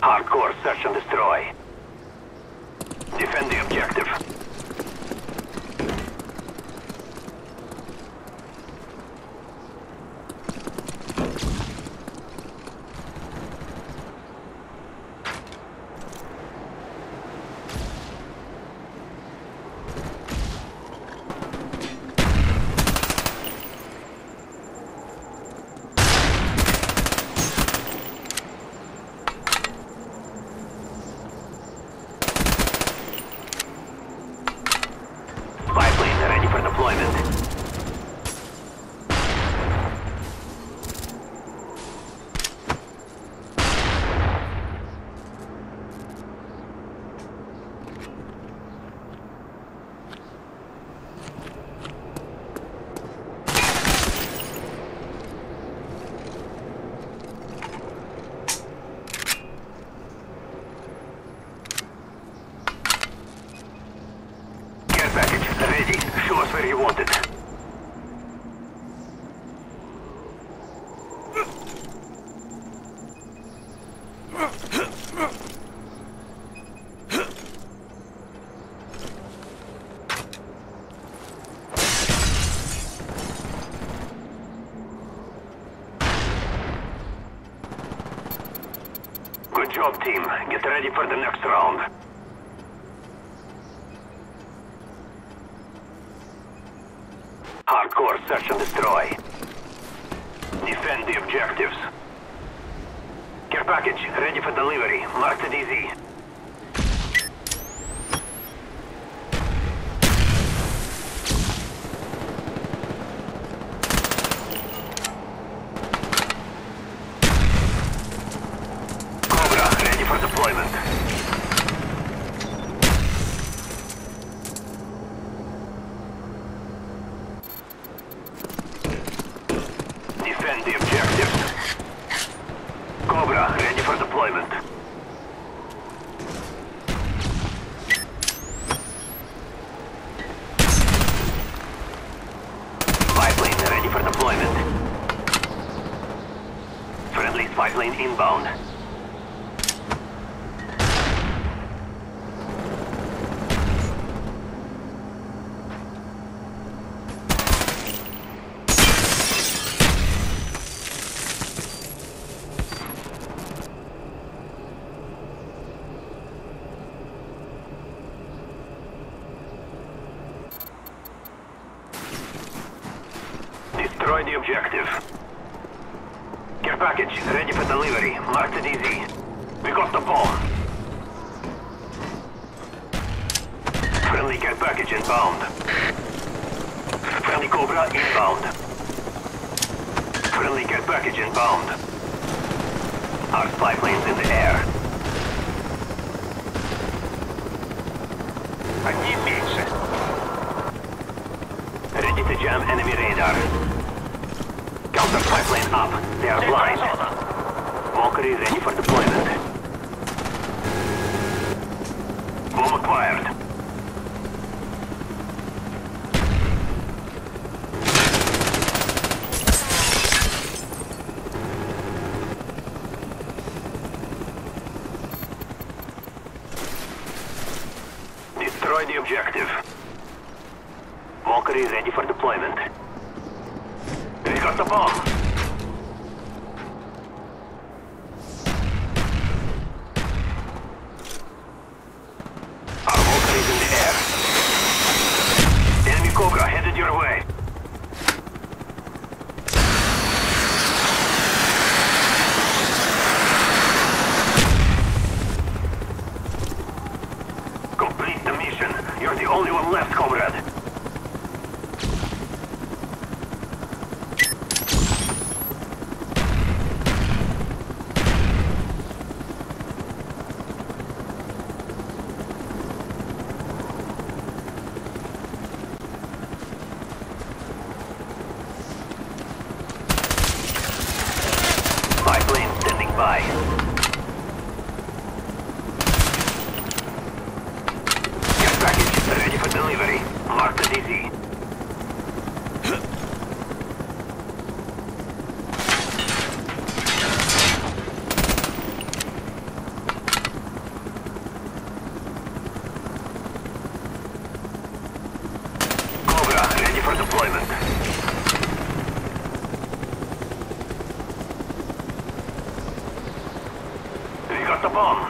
Hardcore search and destroy. Defend the objective. Biplanes are ready for deployment. Care package ready. Show us where you want it. Good job, team. Get ready for the next round. Hardcore search and destroy. Defend the objectives. Care package ready for delivery. Mark the DZ. Cobra ready for deployment. Defend the objectives. Cobra, ready for deployment. Biplane ready for deployment. Friendly spy plane inbound. Destroy the objective. Care package ready for delivery. Mark the DZ. We got the bomb. Friendly care package inbound. Friendly Cobra inbound. Friendly care package inbound. Our spy planes in the air. Одни меньше. Ready to jam enemy radar. Counter spy plane up. They are blind. Valkyrie ready for deployment. Bomb acquired. Destroy the objective. Valkyrie ready for deployment. We got the bomb. Our Valkyrie's in the air. Enemy Cobra headed your way. Complete the mission. You're the only one left, comrade. Biplane standing by. Care package ready for delivery. Mark the DZ. deployment. We got the bomb.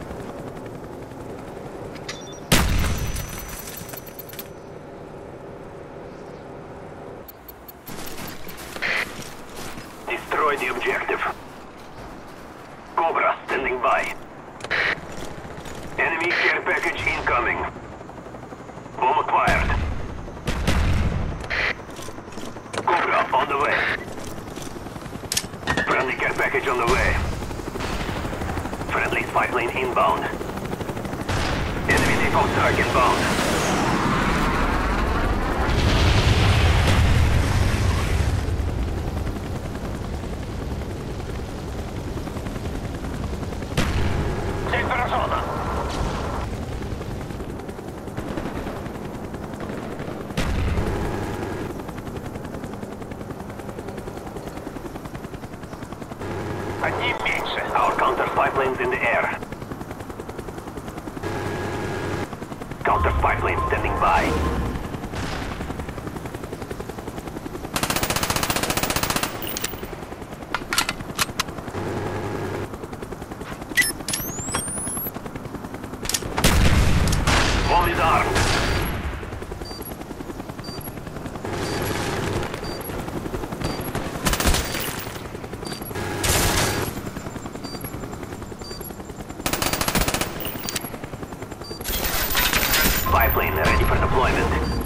Destroy the objective. Cobra standing by. Enemy care package incoming. Bomb acquired. Cobra on the way. Friendly care package on the way. Friendly spy plane inbound. Enemy depot strike inbound. Sector zona. Одним меньше. Our counter spy planes in the air. Counter spy plane standing by. Bomb is armed. Spy plane ready for deployment.